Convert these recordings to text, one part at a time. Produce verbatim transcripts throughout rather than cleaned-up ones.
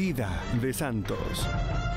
Vida de santos.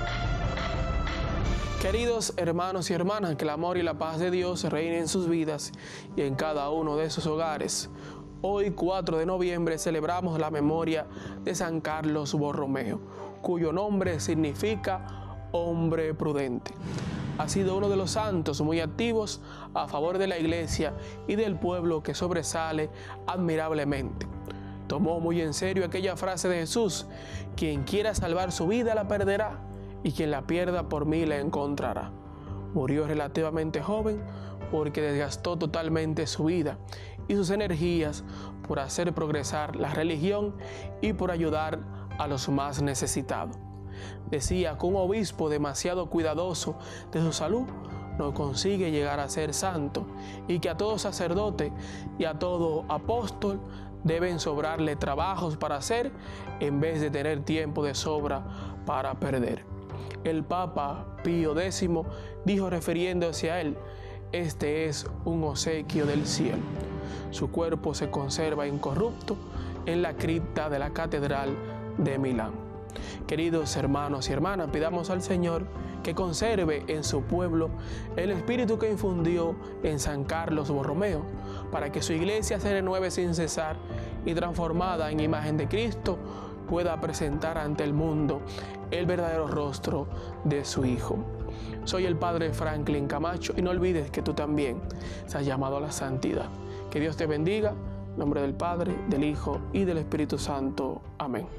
Queridos hermanos y hermanas, que el amor y la paz de Dios reinen en sus vidas y en cada uno de sus hogares. Hoy, cuatro de noviembre, celebramos la memoria de San Carlos Borromeo, cuyo nombre significa hombre prudente. Ha sido uno de los santos muy activos a favor de la Iglesia y del pueblo, que sobresale admirablemente. Tomó muy en serio aquella frase de Jesús: quien quiera salvar su vida la perderá, y quien la pierda por mí la encontrará. Murió relativamente joven porque desgastó totalmente su vida y sus energías por hacer progresar la religión y por ayudar a los más necesitados. Decía que un obispo demasiado cuidadoso de su salud no consigue llegar a ser santo, y que a todo sacerdote y a todo apóstol deben sobrarle trabajos para hacer en vez de tener tiempo de sobra para perder. El Papa Pío X dijo, refiriéndose a él: este es un obsequio del cielo. Su cuerpo se conserva incorrupto en la cripta de la Catedral de Milán. Queridos hermanos y hermanas, pidamos al Señor que conserve en su pueblo el espíritu que infundió en San Carlos Borromeo, para que su iglesia se renueve sin cesar y, transformada en imagen de Cristo, pueda presentar ante el mundo el verdadero rostro de su Hijo. Soy el Padre Franklin Camacho, y no olvides que tú también estás llamado a la santidad. Que Dios te bendiga, en nombre del Padre, del Hijo y del Espíritu Santo. Amén.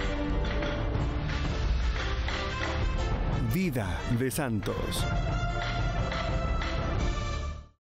Vida de santos.